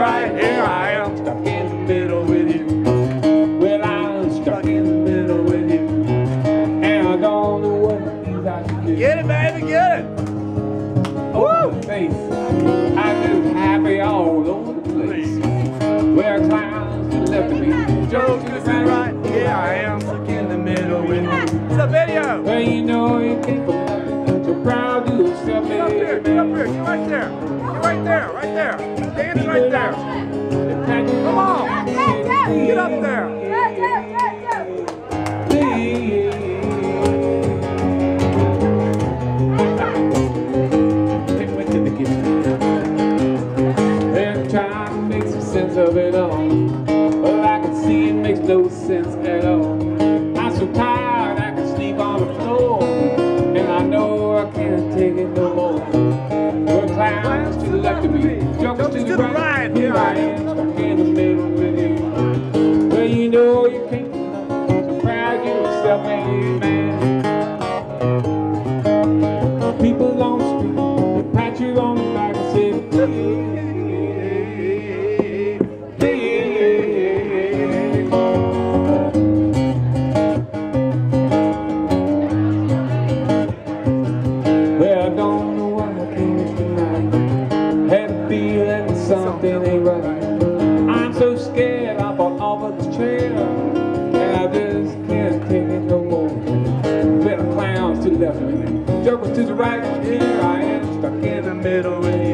right, here I am, stuck in the middle with you. Well, I'm stuck in the middle with you, and I don't know what it is I should do. Get it, baby, get it. Woo! Face, I do happy all over the place. Where clowns to left of me, jokes to the right, here I am, stuck in the middle with you. It's a video. Well, you know you can't forget, so proud to accept Get up here, get up here, get right there. Get right there, right there. Dance right there. Come on. Get up there. They're trying to make some sense of it all, but I can see it makes no sense at all. I'm so tired I can sleep on the floor, and I know I can't take it no more. We're clowns to the left of me, jokers to the right. Here I am, stuck in the middle with you. Well, you know you can't, so proud you self-made man. People on the street, they pat you on the back and say, well, I don't know why I came tonight. Had a feeling something ain't right. I'm so scared I fall off of this chair, and I just can't take it no more. Well, clowns to the left of me, jokers to the right. Here I am, stuck in the middle with you.